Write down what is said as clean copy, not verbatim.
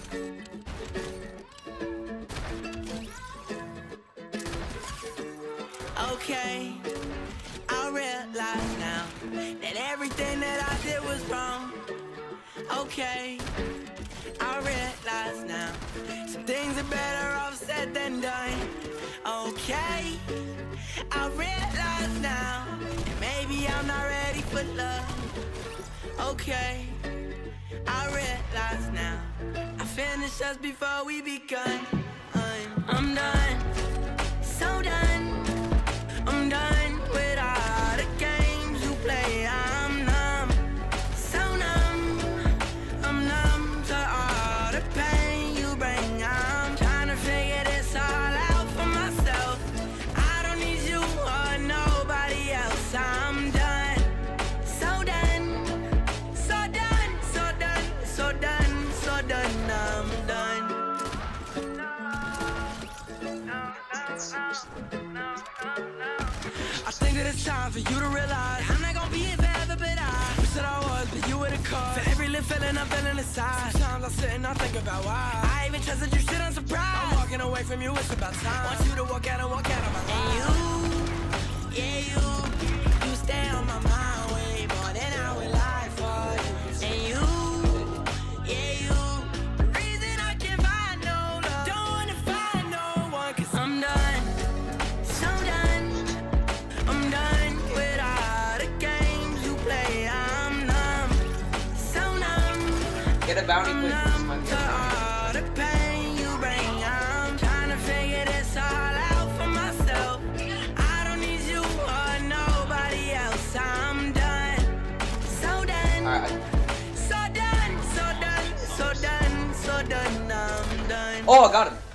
Okay, I realize now that everything that I did was wrong. Okay, I realize now some things are better off said than done. Okay, I realize now that maybe I'm not ready for love. Okay, I realize now I finished just before we begun. I'm done, so done. I'm done with all the games you play. I'm numb, so numb. I'm numb to all the pain you bring. I'm trying to figure this all out for myself. I don't need you or nobody else. I'm done, so done, so done, so done, so done, so done. I'm done. I think that it's time for you to realize I'm not gonna be here forever, but I wish that I was, but you were the cause. For every little feeling I'm feeling inside. Sometimes I sit and I think about why I even trusted you, shit, I'm surprised. I'm walking away from you, it's about time. Want you to walk out of my life. And you, yeah, you stay on my mind way more than I would lie for you. And you, yeah, you, the reason I can't find no love, don't wanna find no one, 'cause I'm done, so done. I'm done with all the games you play. I'm numb, so numb. Get a bounty quick. Numb to all the pain you bring. I'm trying to figure this all out for myself. I don't need you or nobody else. I'm done, so done. Alright. So done, so done, so done, so done. I'm done. Oh, I got him.